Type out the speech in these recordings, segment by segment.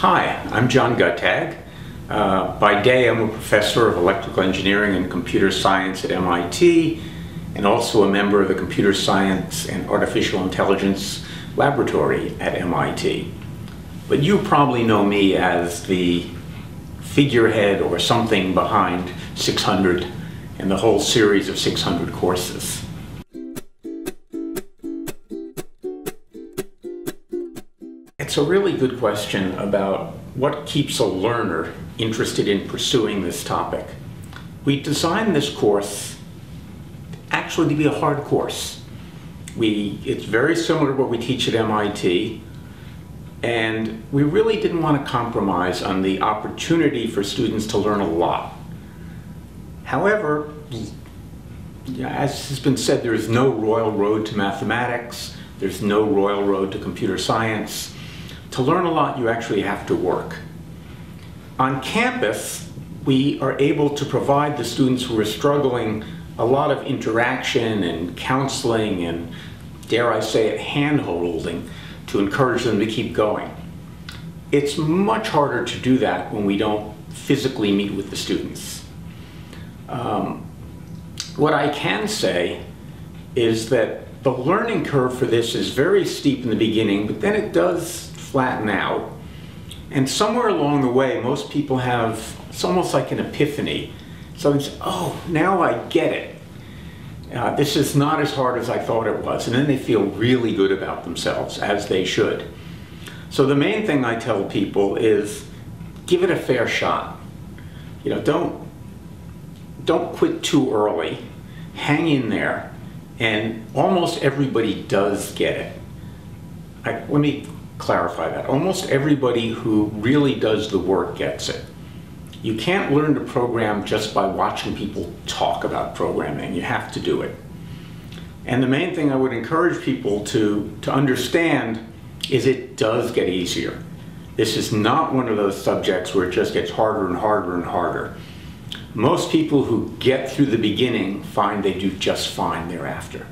Hi, I'm John Guttag. By day, I'm a professor of electrical engineering and computer science at MIT, and also a member of the Computer Science and Artificial Intelligence Laboratory at MIT. But you probably know me as the figurehead or something behind 600 and the whole series of 600 courses. It's a really good question about what keeps a learner interested in pursuing this topic. We designed this course actually to be a hard course. It's very similar to what we teach at MIT, and we really didn't want to compromise on the opportunity for students to learn a lot. However, as has been said, there is no royal road to mathematics, there's no royal road to computer science. To learn a lot, you actually have to work. On campus, we are able to provide the students who are struggling a lot of interaction and counseling and, dare I say it, hand-holding to encourage them to keep going. It's much harder to do that when we don't physically meet with the students. What I can say is that the learning curve for this is very steep in the beginning, but then it does flatten out. And somewhere along the way, most people have, it's almost like an epiphany. So it's, oh, now I get it. This is not as hard as I thought it was. And then they feel really good about themselves, as they should. So the main thing I tell people is give it a fair shot. You know, don't quit too early. Hang in there. And almost everybody does get it. Let me clarify that. Almost everybody who really does the work gets it. You can't learn to program just by watching people talk about programming. You have to do it. And the main thing I would encourage people to understand is it does get easier. This is not one of those subjects where it just gets harder and harder and harder. Most people who get through the beginning find they do just fine thereafter.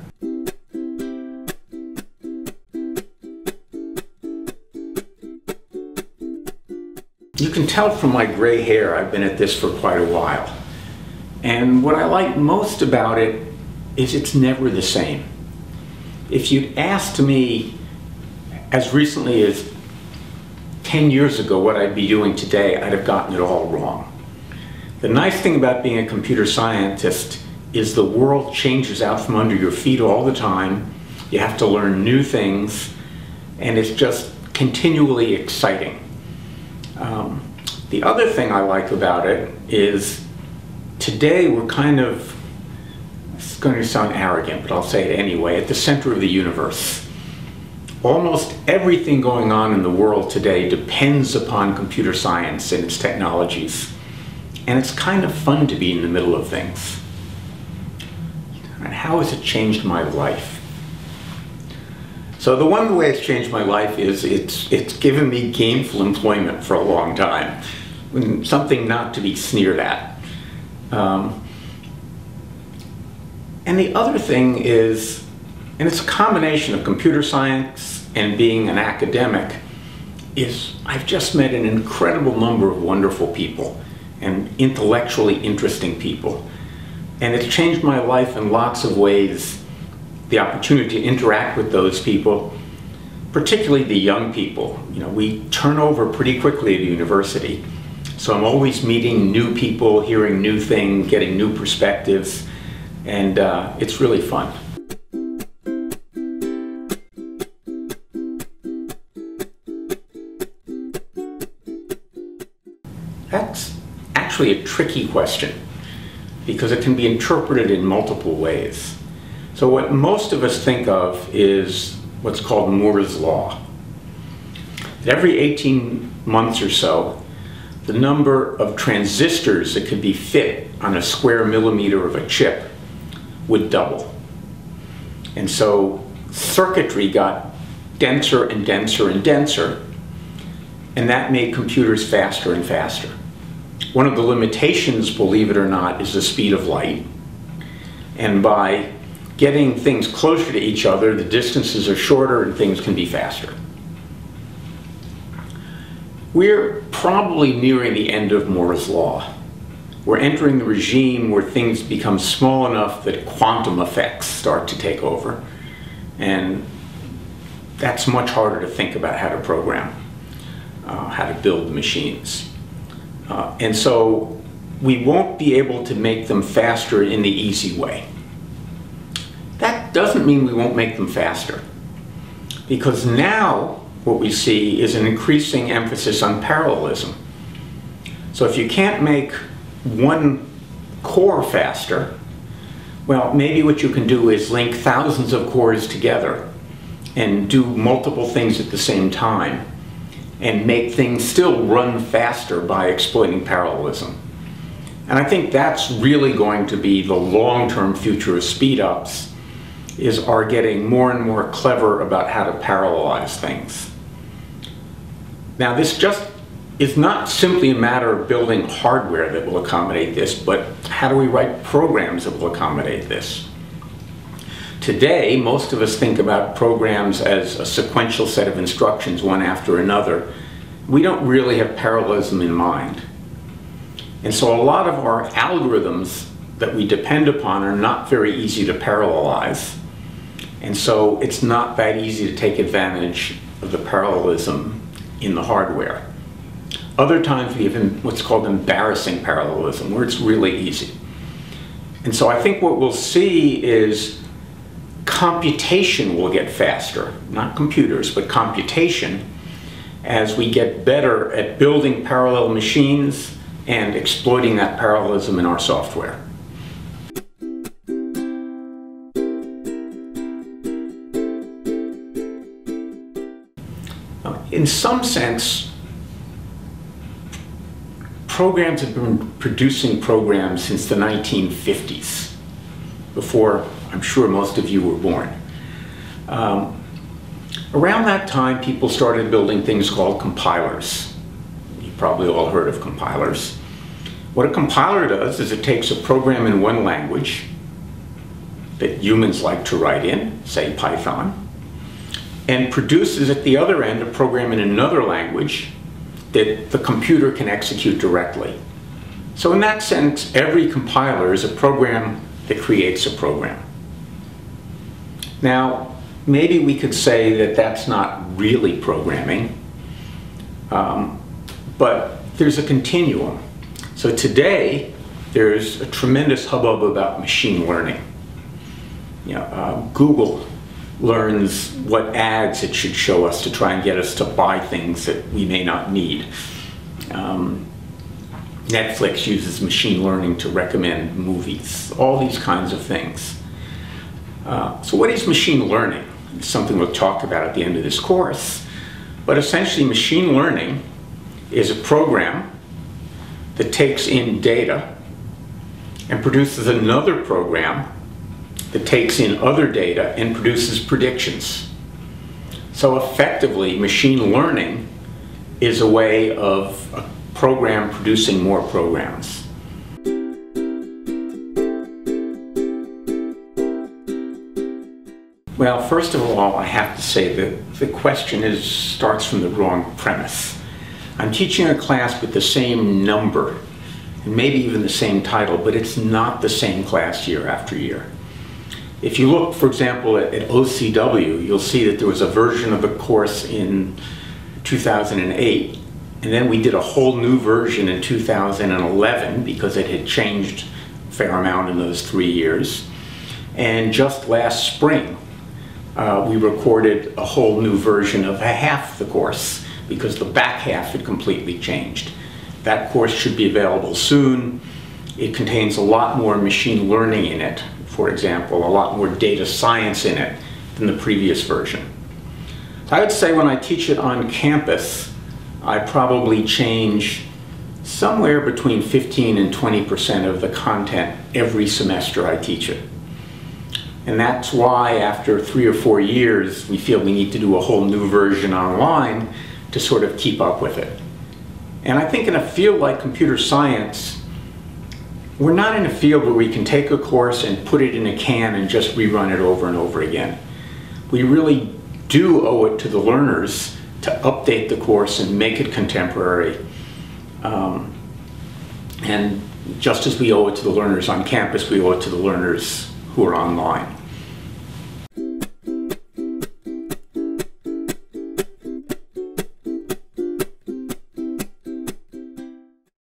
You can tell from my gray hair I've been at this for quite a while. And what I like most about it is it's never the same. If you'd asked me as recently as 10 years ago what I'd be doing today, I'd have gotten it all wrong. The nice thing about being a computer scientist is the world changes out from under your feet all the time. You have to learn new things, and it's just continually exciting. The other thing I like about it is today we're kind of, it's going to sound arrogant, but I'll say it anyway, at the center of the universe. Almost everything going on in the world today depends upon computer science and its technologies. And it's kind of fun to be in the middle of things. And how has it changed my life? So the one way it's changed my life is it's given me gainful employment for a long time. Something not to be sneered at. And the other thing is, and it's a combination of computer science and being an academic, is I've just met an incredible number of wonderful people and intellectually interesting people. And it's changed my life in lots of ways. The opportunity to interact with those people, particularly the young people. You know, we turn over pretty quickly at a university. So I'm always meeting new people, hearing new things, getting new perspectives, and it's really fun. That's actually a tricky question because it can be interpreted in multiple ways. So what most of us think of is what's called Moore's Law. Every 18 months or so, the number of transistors that could be fit on a square millimeter of a chip would double. And so circuitry got denser and denser and denser, and that made computers faster and faster. One of the limitations, believe it or not, is the speed of light. And by getting things closer to each other, the distances are shorter and things can be faster. We're probably nearing the end of Moore's Law. We're entering the regime where things become small enough that quantum effects start to take over. And that's much harder to think about how to program, how to build machines. And so we won't be able to make them faster in the easy way. That doesn't mean we won't make them faster, because now what we see is an increasing emphasis on parallelism. So if you can't make one core faster, well, maybe what you can do is link thousands of cores together and do multiple things at the same time and make things still run faster by exploiting parallelism. And I think that's really going to be the long-term future of speed-ups, is our getting more and more clever about how to parallelize things. Now, this just is not simply a matter of building hardware that will accommodate this, but how do we write programs that will accommodate this? Today, most of us think about programs as a sequential set of instructions, one after another. We don't really have parallelism in mind. And so a lot of our algorithms that we depend upon are not very easy to parallelize. And so it's not that easy to take advantage of the parallelism in the hardware. Other times we have what's called embarrassing parallelism, where it's really easy. And so I think what we'll see is computation will get faster, not computers, but computation, as we get better at building parallel machines and exploiting that parallelism in our software. In some sense, programs have been producing programs since the 1950s, before I'm sure most of you were born. Around that time, people started building things called compilers. You've probably all heard of compilers. What a compiler does is it takes a program in one language that humans like to write in, say Python, and produces at the other end a program in another language that the computer can execute directly. So in that sense, every compiler is a program that creates a program. Now, maybe we could say that that's not really programming, but there's a continuum. So today, there's a tremendous hubbub about machine learning. Google learns what ads it should show us to try and get us to buy things that we may not need. Netflix uses machine learning to recommend movies, all these kinds of things. So what is machine learning? It's something we'll talk about at the end of this course. But essentially, machine learning is a program that takes in data and produces another program that takes in other data and produces predictions. So effectively, machine learning is a way of a program producing more programs. Well, first of all, I have to say that the question starts from the wrong premise. I'm teaching a class with the same number, and maybe even the same title, but it's not the same class year after year. If you look, for example, at OCW, you'll see that there was a version of the course in 2008, and then we did a whole new version in 2011 because it had changed a fair amount in those 3 years. And just last spring, we recorded a whole new version of half the course because the back half had completely changed. That course should be available soon. It contains a lot more machine learning in it, for example, a lot more data science in it than the previous version. So I would say when I teach it on campus, I probably change somewhere between 15 and 20% of the content every semester I teach it. And that's why after 3 or 4 years, we feel we need to do a whole new version online to sort of keep up with it. And I think in a field like computer science, we're not in a field where we can take a course and put it in a can and just rerun it over and over again. We really do owe it to the learners to update the course and make it contemporary. And just as we owe it to the learners on campus, we owe it to the learners who are online.